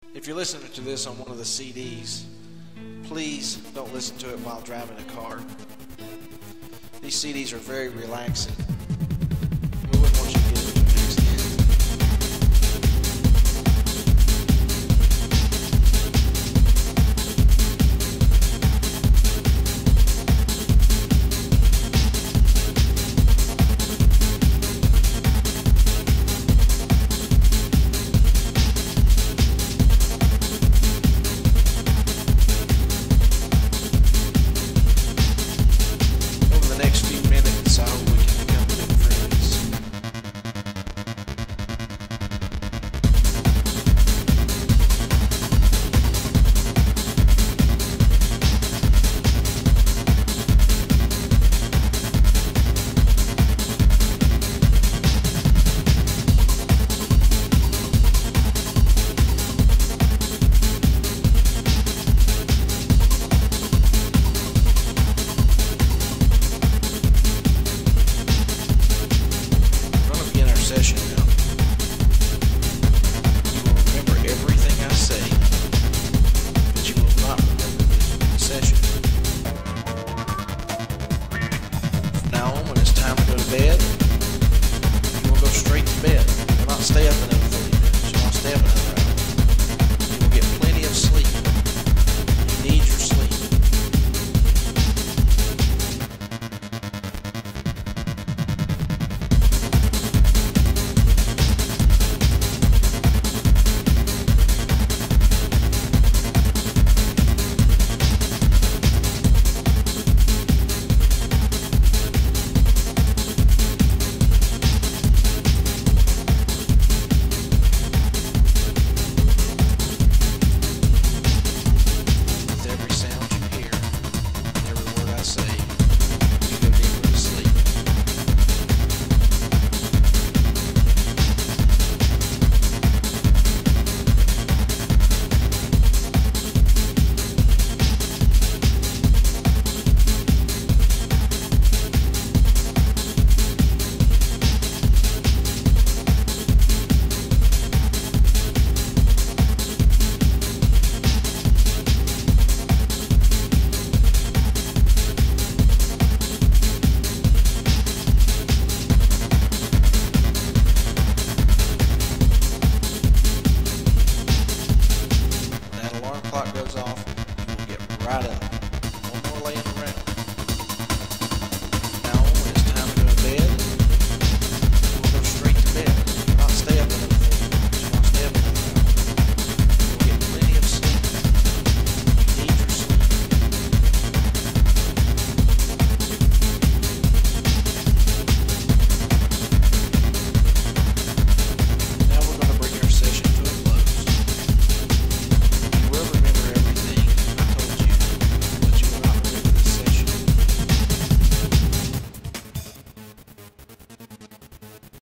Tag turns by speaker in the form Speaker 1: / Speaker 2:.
Speaker 1: If you're listening to this on one of the CDs, please don't listen to it while driving a car. These CDs are very relaxing. We wouldn't want you to get into an accident. Bed, you will go straight to bed. You will not stay up another 30 minutes. You will not stay up another hour. You will get plenty of sleep. You need your sleep. Goes off, you will get right up. No more laying around.